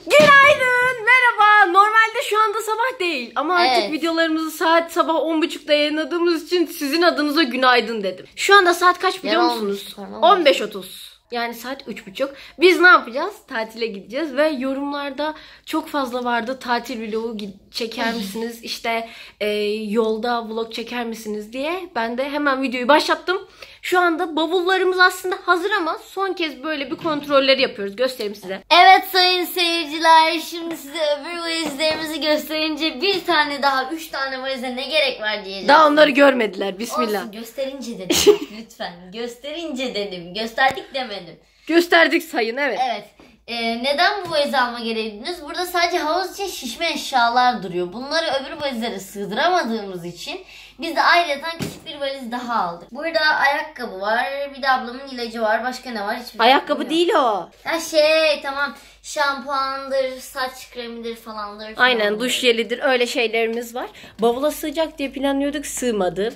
Günaydın, merhaba. Normalde şu anda sabah değil ama artık videolarımızı saat sabah 10.30'da yayınladığımız için sizin adınıza günaydın dedim. Şu anda saat kaç biliyor musunuz? 15.30. Yani saat 3.30. Biz ne yapacağız? Tatile gideceğiz ve yorumlarda çok fazla vardı. Tatil vlogu çeker misiniz? İşte yolda vlog çeker misiniz diye. Ben de hemen videoyu başlattım. Şu anda bavullarımız aslında hazır ama son kez böyle bir kontrolleri yapıyoruz. Göstereyim size. Evet sayın seyirciler, şimdi size öbür valizlerimizi gösterince bir tane daha 3 tane valize ne gerek var diyeceğim. Daha onları görmediler. Bismillah. Olsun, gösterince dedim. Lütfen gösterince dedim. Gösterdik demedim. Gösterdik sayın, evet. Evet. Neden bu valizi alma gereği duydunuz? Burada sadece havuz için şişme eşyalar duruyor. Bunları öbür valizlere sığdıramadığımız için biz de ayrıca küçük bir valiz daha aldık. Burada ayakkabı var, bir de ablamın ilacı var. Başka ne var? Hiçbir Ayakkabı değil o. Ha tamam, şampuandır, saç kremidir falandır. Aynen, duş jelidir, öyle şeylerimiz var. Bavula sığacak diye planlıyorduk, sığmadı.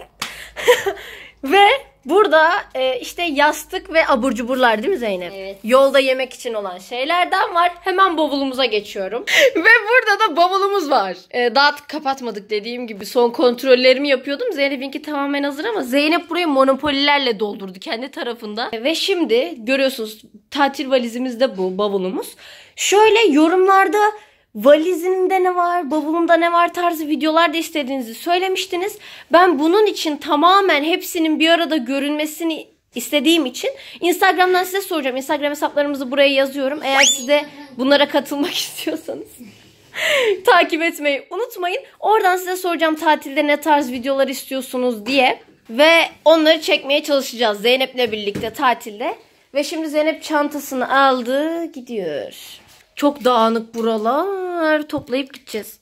Ve burada işte yastık ve abur cuburlar değil mi Zeynep? Evet. Yolda yemek için olan şeylerden var. Hemen bavulumuza geçiyorum. Ve burada da bavulumuz var. Daha kapatmadık dediğim gibi. Son kontrollerimi yapıyordum. Zeynep'inki tamamen hazır ama Zeynep burayı monopolilerle doldurdu kendi tarafında. Ve şimdi görüyorsunuz tatil valizimiz de bu, bavulumuz. Şöyle yorumlarda valizinde ne var, bavulumda ne var tarzı videolar da istediğinizi söylemiştiniz. Ben bunun için tamamen hepsinin bir arada görünmesini istediğim için Instagram'dan size soracağım. Instagram hesaplarımızı buraya yazıyorum. Eğer siz de bunlara katılmak istiyorsanız takip etmeyi unutmayın. Oradan size soracağım tatilde ne tarz videolar istiyorsunuz diye. Ve onları çekmeye çalışacağız Zeynep'le birlikte tatilde. Ve şimdi Zeynep çantasını aldı, gidiyor. Çok dağınık buralar. Toplayıp gideceğiz.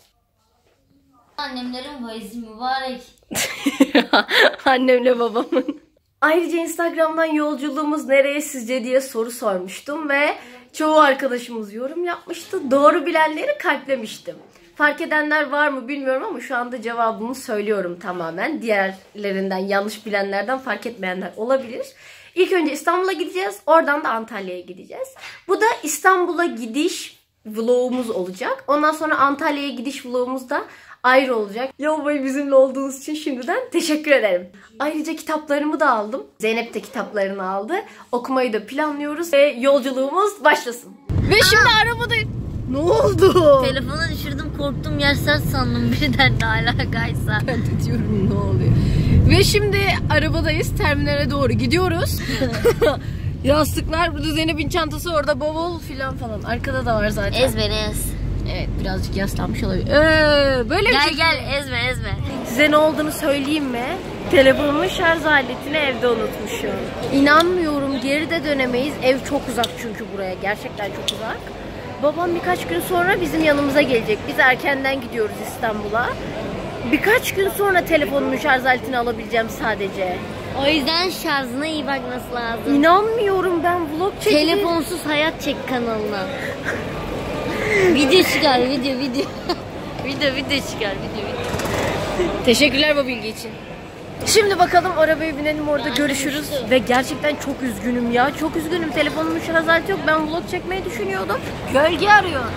Annemlerin valizi mübarek. Annemle babamın. Ayrıca Instagram'dan yolculuğumuz nereye sizce diye soru sormuştum ve çoğu arkadaşımız yorum yapmıştı. Doğru bilenleri kalplemiştim. Fark edenler var mı bilmiyorum ama şu anda cevabımı söylüyorum tamamen. Diğerlerinden, yanlış bilenlerden fark etmeyenler olabilir. İlk önce İstanbul'a gideceğiz. Oradan da Antalya'ya gideceğiz. Bu da İstanbul'a gidiş vlogumuz olacak. Ondan sonra Antalya'ya gidiş vlogumuz da ayrı olacak. Yol boyu bizimle olduğunuz için şimdiden teşekkür ederim. Ayrıca kitaplarımı da aldım. Zeynep de kitaplarını aldı. Okumayı da planlıyoruz. Ve yolculuğumuz başlasın. Ve şimdi arabadayım. Ne oldu? Telefonu düşürdüm, korktum, yer sert sandım, birden de alakaysa. Ben de diyorum ne oluyor. Ve şimdi arabadayız, terminale doğru gidiyoruz. Yastıklar burada, Zeynep'in çantası orada, bavul falan. Arkada da var zaten. Ez beni ez. Evet, birazcık yaslanmış olabilir. Böyle Gel ezme. Size ne olduğunu söyleyeyim mi? Telefonumun şarj aletini evde unutmuşum. İnanmıyorum, geri de dönemeyiz. Ev çok uzak çünkü buraya. Gerçekten çok uzak. Babam birkaç gün sonra bizim yanımıza gelecek. Biz erkenden gidiyoruz İstanbul'a. Birkaç gün sonra telefonumun şarj aletini alabileceğim sadece. O yüzden şarjına iyi bakması lazım. İnanmıyorum, ben vlog çekeyim. Telefonsuz hayat çek kanalına. Video çıkar, video. video çıkar, video. Teşekkürler bu bilgi için. Şimdi bakalım, arabaya binelim, orada görüşürüz. Ve gerçekten çok üzgünüm ya. Çok üzgünüm. Telefonumun şarj aleti yok. Ben vlog çekmeyi düşünüyordum. Gölge arıyorum.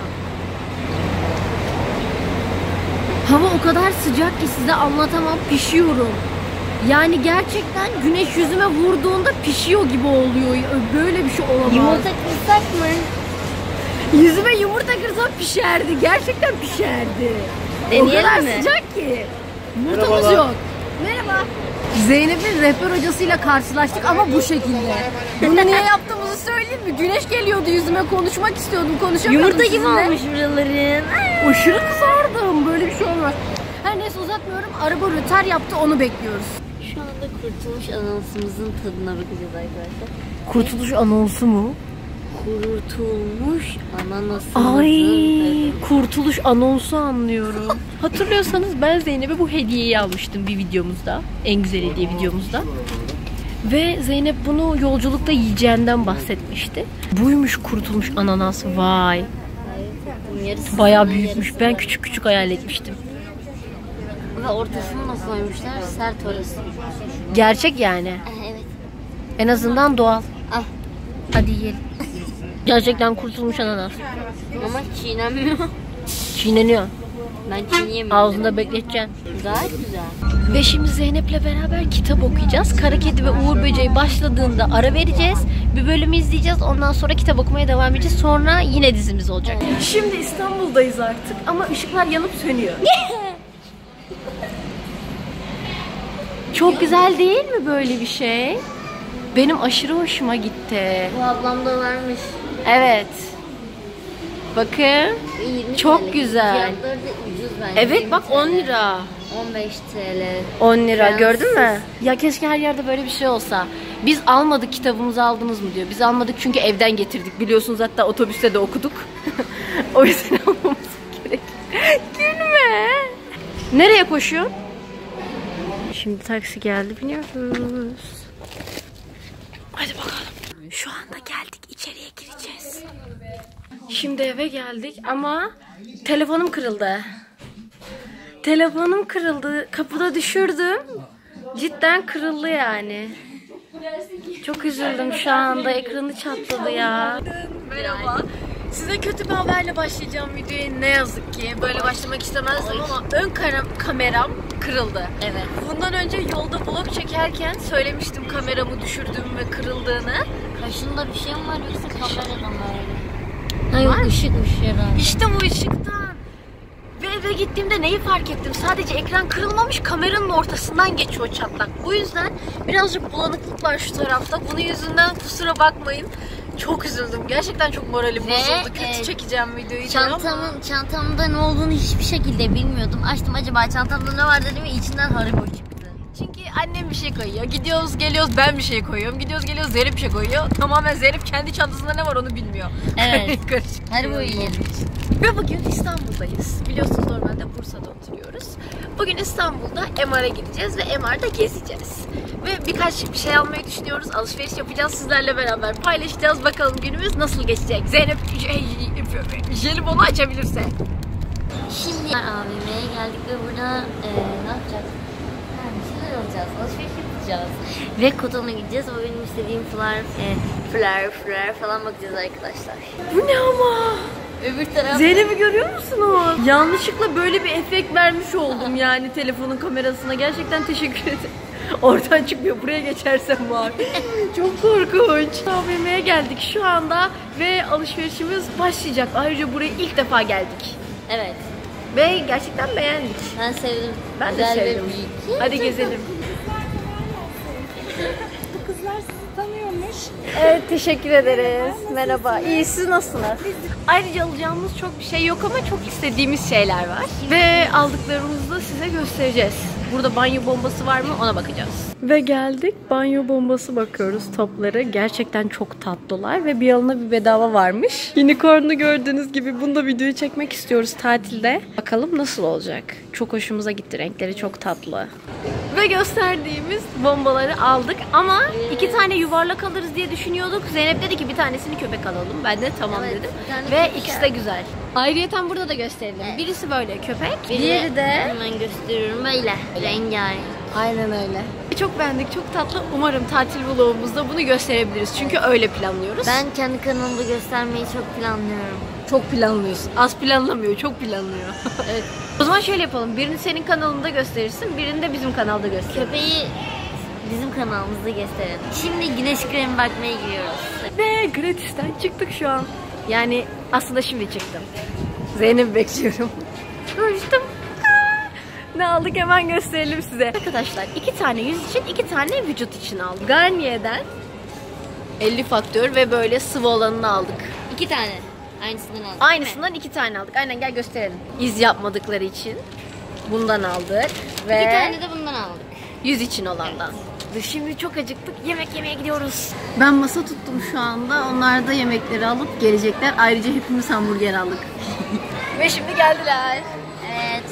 Hava o kadar sıcak ki size anlatamam. Pişiyorum. Yani gerçekten güneş yüzüme vurduğunda pişiyor gibi oluyor. Böyle bir şey olamaz. Yumurta kırsak mı? Yüzüme yumurta kırsam pişerdi. Gerçekten pişerdi. Deneyelim o kadar mi? sıcak ki. Yumurtamız yok. Merhaba. Zeynep'in rehber hocasıyla karşılaştık ama bu şekilde. Bunu niye yaptığımızı söyleyeyim mi? Güneş geliyordu yüzüme, konuşmak istiyordum, konuşamıyordum. Yumurta gibi sizinle. olmuş buraların. Aşırı kızardım. Böyle bir şey olmaz. Her neyse, uzatmıyorum. Araba rötar yaptı, onu bekliyoruz. Şu anda kurtulmuş anonsumuzun tadına bakacağız arkadaşlar. Kurtuluş anonsu mu? Kurutulmuş ananasımızın Ay, kurtuluş anonsu anlıyorum. Hatırlıyorsanız ben Zeynep'e bu hediyeyi almıştım bir videomuzda. En güzel hediye videomuzda. Ve Zeynep bunu yolculukta yiyeceğinden bahsetmişti. Buymuş kurutulmuş ananas. Vay. Bayağı büyükmüş. Ben küçük hayal etmiştim. Ve ortasını nasıl koymuşlar? Sert orası. Gerçek yani. Evet. En azından doğal. Al. Hadi yiyelim. Gerçekten kurtulmuş ananas. Ama çiğnenmiyor. Çiğneniyor. Ben çiğneyemiyorum. Ağzında bekleteceksin. Gayet güzel. Ve şimdi Zeynep'le beraber kitap okuyacağız. Kara Kedi ve Uğur Böceği başladığında ara vereceğiz. Bir bölüm izleyeceğiz. Ondan sonra kitap okumaya devam edeceğiz. Sonra yine dizimiz olacak. Şimdi İstanbul'dayız artık ama ışıklar yanıp sönüyor. Çok güzel değil mi böyle bir şey? Benim aşırı hoşuma gitti. Bu ablam da varmış. Evet. Bakın. 20 Çok TL. güzel. Fiyatları da ucuz bence. Evet 20 bak TL. 10 lira. 15 TL. 10 lira Fransız. gördün mü? Ya keşke her yerde böyle bir şey olsa. Biz almadık, kitabımızı aldınız mı diyor. Biz almadık çünkü evden getirdik. Biliyorsunuz hatta otobüste de okuduk. O yüzden almamız gerek. Gülme. Nereye koşuyorsun? Şimdi taksi geldi, biniyoruz. Hadi bakalım. Şu anda geldik, içeriye gireceğiz. Şimdi eve geldik ama telefonum kırıldı. Telefonum kırıldı. Kapıda düşürdüm. Cidden kırıldı yani. Çok üzüldüm şu anda. Ekranı çatladı ya. Merhaba. Size kötü bir haberle başlayacağım videoya. Ne yazık ki. Böyle başlamak istemezdim ama ön kameram kırıldı. Evet. Bundan önce yolda vlog çekerken söylemiştim kameramı düşürdüğümü ve kırıldığını. Kaşında bir şey mi var yoksa kameradan mı öyle? Ha yok, ışıkmış herhalde. İşte bu ışıktan. Ve eve gittiğimde neyi fark ettim? Sadece ekran kırılmamış, kameranın ortasından geçiyor çatlak. Bu yüzden birazcık bulanıklık var şu tarafta. Bunun yüzünden kusura bakmayın. Çok üzüldüm. Gerçekten çok moralim bozuldu. Kötü çekeceğim videoyu. Çantamda ne olduğunu hiçbir şekilde bilmiyordum. Açtım, acaba çantamda ne var dedim ve içinden Haribo çıktı. Çünkü annem bir şey koyuyor. Gidiyoruz geliyoruz ben bir şey koyuyorum. Gidiyoruz geliyoruz Zeynep bir şey koyuyor. Tamamen Zeynep kendi çantasında ne var onu bilmiyor. Evet. Karışık. Haribo'yu yiyelim. Ve bugün İstanbul'dayız. Biliyorsunuz normalde Bursa'da oturuyoruz. Bugün İstanbul'da MR'a gideceğiz ve MR'da gezeceğiz. Ve birkaç bir şey almayı düşünüyoruz. Alışveriş yapacağız. Sizlerle beraber paylaşacağız. Bakalım günümüz nasıl geçecek. Zeynep jelibonu açabilirse. Şimdi AVM'ye geldik ve burada ne yapacağız? Bir şeyler alacağız. Alışveriş yapacağız. Ve Koton'a gideceğiz. O benim istediğim flare falan bakacağız arkadaşlar. Bu ne ama? Öbür taraf... Zeynep'i görüyor musunuz? Yanlışlıkla böyle bir efekt vermiş oldum yani telefonun kamerasına. Gerçekten teşekkür ederim. Oradan çıkmıyor. Buraya geçersem var. Çok korkunç. AVM'ye geldik şu anda ve alışverişimiz başlayacak. Ayrıca buraya ilk defa geldik. Evet. Ve gerçekten beğendik. Ben sevdim. Ben Güzel de ve sevdim. büyük. Hadi gezelim. Bu kızlar sizi tanıyormuş. Evet, teşekkür ederiz. Merhaba. İyi, siz nasılsınız? Ayrıca alacağımız çok bir şey yok ama çok istediğimiz şeyler var. Ve aldıklarımızı da size göstereceğiz. Burada banyo bombası var mı ona bakacağız. Ve geldik, banyo bombası bakıyoruz, topları. Gerçekten çok tatlılar ve bir yalına bir bedava varmış. Unicorn'u gördüğünüz gibi bunu da videoyu çekmek istiyoruz tatilde. Bakalım nasıl olacak. Çok hoşumuza gitti, renkleri çok tatlı. Ve gösterdiğimiz bombaları aldık ama 2 tane yuvarlak alırız diye düşünüyorduk. Zeynep dedi ki bir tanesini köpek alalım. Ben de tamam Evet, dedim. bir tane Ve köpek ikisi de güzel. Ayrıyeten burada da gösterelim. Evet. Birisi böyle köpek, Biri diğeri de... hemen gösteriyorum böyle. Rengarenk. Aynen öyle. Çok beğendik, çok tatlı. Umarım tatil vlogumuzda bunu gösterebiliriz. Çünkü öyle planlıyoruz. Ben kendi kanalımda göstermeyi çok planlıyorum. Çok planlıyorsun. Az planlamıyor, çok planlıyor. Evet. O zaman şöyle yapalım. Birini senin kanalında gösterirsin, birini de bizim kanalda gösterelim. Köpeği bizim kanalımızda gösterelim. Şimdi güneş kremi bakmaya gidiyoruz. Ve gratisten çıktık şu an. Yani aslında şimdi çıktım. Zeynep'i bekliyorum. Koştum. Ne aldık hemen gösterelim size. Arkadaşlar 2 tane yüz için 2 tane vücut için aldık. Garnier'den 50 faktör ve böyle sıvı olanını aldık. 2 tane. Aynısından aldık. Aynısından 2 tane aldık. Aynen, gel gösterelim. İz yapmadıkları için bundan aldık. Ve 2 tane de bundan aldık. yüz için olandan. Ve şimdi çok acıktık. Yemek yemeye gidiyoruz. Ben masa tuttum şu anda. Onlar da yemekleri alıp gelecekler. Ayrıca hepimiz hamburger aldık. Ve şimdi geldiler. Evet.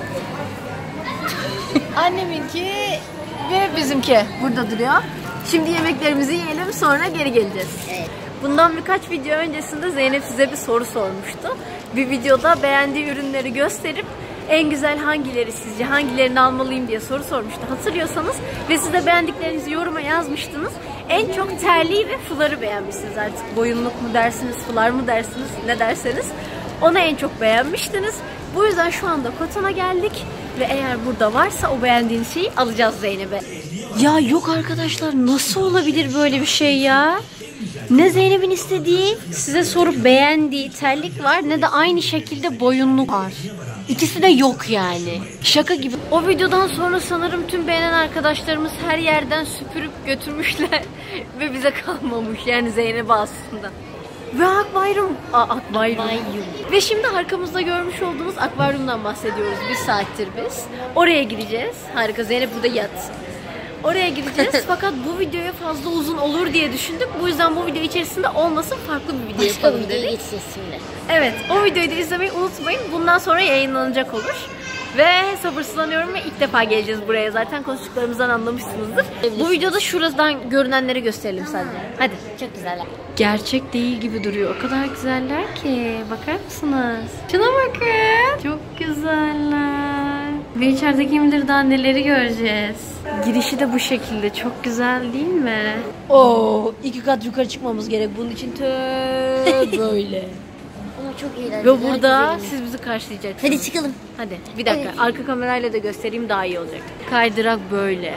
Anneminki ve bizimki burada duruyor. Şimdi yemeklerimizi yiyelim, sonra geri geleceğiz. Evet. Bundan birkaç video öncesinde Zeynep size bir soru sormuştu. Bir videoda beğendiği ürünleri gösterip en güzel hangileri sizce, hangilerini almalıyım diye soru sormuştu. Hatırlıyorsanız ve siz de beğendiklerinizi yoruma yazmıştınız. En çok terliği ve fuları beğenmişsiniz artık. Boyunluk mu dersiniz, fular mı dersiniz, ne derseniz. Onu en çok beğenmiştiniz. Bu yüzden şu anda Koton'a geldik. Ve eğer burada varsa o beğendiğiniz şeyi alacağız Zeynep'e. Ya yok arkadaşlar, nasıl olabilir böyle bir şey ya? Ne Zeynep'in istediği, size sorup beğendiği terlik var, ne de aynı şekilde boyunluk var. İkisi de yok yani. Şaka gibi. O videodan sonra sanırım tüm beğenen arkadaşlarımız her yerden süpürüp götürmüşler. Ve bize kalmamış yani Zeynep'e aslında. Ve akvaryum. Akvaryum. Ve şimdi arkamızda görmüş olduğunuz akvaryumdan bahsediyoruz. Bir saattir biz. Oraya gideceğiz. Harika, Zeynep burada yatsın. Oraya gideceğiz fakat bu videoya fazla uzun olur diye düşündük. Bu yüzden bu video içerisinde olmasın, farklı bir video yapalım dedik. Evet, o videoyu da izlemeyi unutmayın. Bundan sonra yayınlanacak olur. Ve sabırsızlanıyorum ve ilk defa geleceğiz buraya. Zaten konuştuklarımızdan anlamışsınızdır. Bu videoda şuradan görünenleri gösterelim sadece. Hadi. Çok güzeller. Gerçek değil gibi duruyor. O kadar güzeller ki. Bakar mısınız? Şuna bakın. Çok güzeller. Ve içerideki kim bilir daha neleri göreceğiz. Girişi de bu şekilde. Çok güzel değil mi? Oo, 2 kat yukarı çıkmamız gerek. Bunun için böyle. Ama çok eğlenceli. Ve burada siz bizi karşılayacaksınız. Hadi çıkalım. Hadi bir dakika. Evet. Arka kamerayla da göstereyim, daha iyi olacak. Kaydırak böyle.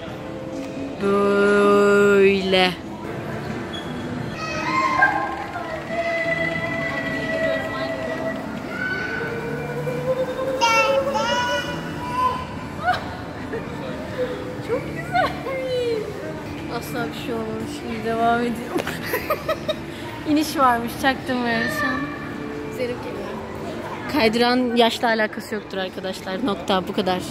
Böyle. Çok güzel. Asla bir şey olmamış. Şimdi devam ediyorum. İniş varmış, çaktırmıyoruz şu an. Zeynep geliyor. Kaydıran yaşla alakası yoktur arkadaşlar. Nokta, bu kadar.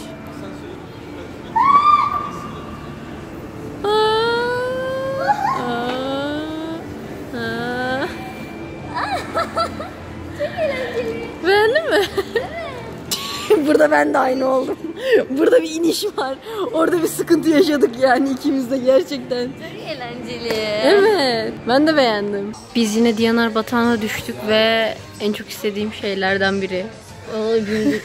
Çok eğlenceli. Beğendin mi? Burada ben de aynı oldum. Burada bir iniş var. Orada bir sıkıntı yaşadık yani ikimiz de gerçekten. Çok eğlenceli. Evet. Ben de beğendim. Biz yine Diyanar Batağı'na düştük ve en çok istediğim şeylerden biri. Ay büyüdük.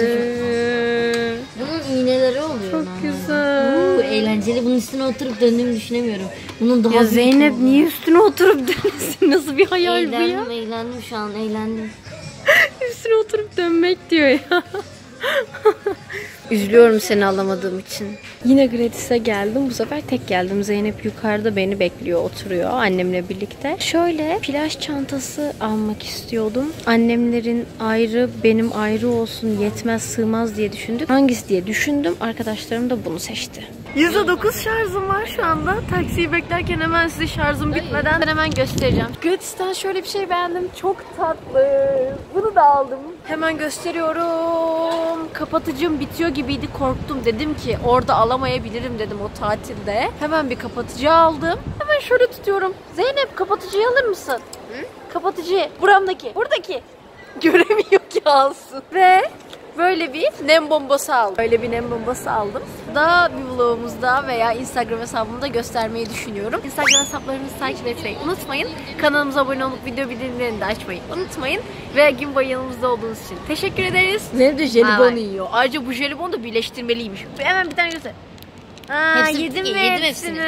Bunun iğneleri oluyor. Çok normal. güzel. Eğlenceli. Bunun üstüne oturup döndüğümü düşünemiyorum. Bunun daha Ya büyük Zeynep olduğunu. niye üstüne oturup dönüyorsun? Nasıl bir hayal bu ya? Eğlendim şu an. Eğlendim. Üstüne oturup dönmek diyor ya. Üzülüyorum seni alamadığım için. Yine Gratis'e geldim. Bu sefer tek geldim. Zeynep yukarıda beni bekliyor, oturuyor annemle birlikte. Şöyle plaj çantası almak istiyordum. Annemlerin ayrı, benim ayrı olsun, yetmez sığmaz diye düşündük. Hangisi diye düşündüm. Arkadaşlarım da bunu seçti. %9 şarjım var şu anda. Taksiyi beklerken hemen size şarjım bitmeden hemen göstereceğim. Gratis'ten şöyle bir şey beğendim. Çok tatlı. Bunu da aldım. Hemen gösteriyorum. Kapatıcım bitiyor gibiydi, korktum. Dedim ki orada alamayabilirim dedim o tatilde. Hemen bir kapatıcı aldım. Hemen şöyle tutuyorum. Zeynep, kapatıcıyı alır mısın? Hı? Kapatıcıyı. Buramdaki. Buradaki. Göremiyor ki alsın. Ve böyle bir nem bombası aldım. Böyle bir nem bombası aldım. Da bir vlogumuzda veya Instagram hesabımda göstermeyi düşünüyorum. Instagram hesaplarımızı takip etmeyi unutmayın. Kanalımıza abone olup video bildirimlerini de açmayı unutmayın. Ve gün boyu yanımızda olduğunuz için teşekkür ederiz. Zeynep de jelibon yiyor. Ayrıca bu jelibonu da birleştirmeliymiş. Hemen bir tane göster. Yedim mi hepsini?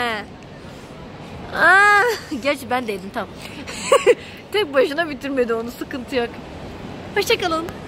Gerçi ben de yedim, tamam. Tek başına bitirmedi onu, sıkıntı yok. Hoşçakalın.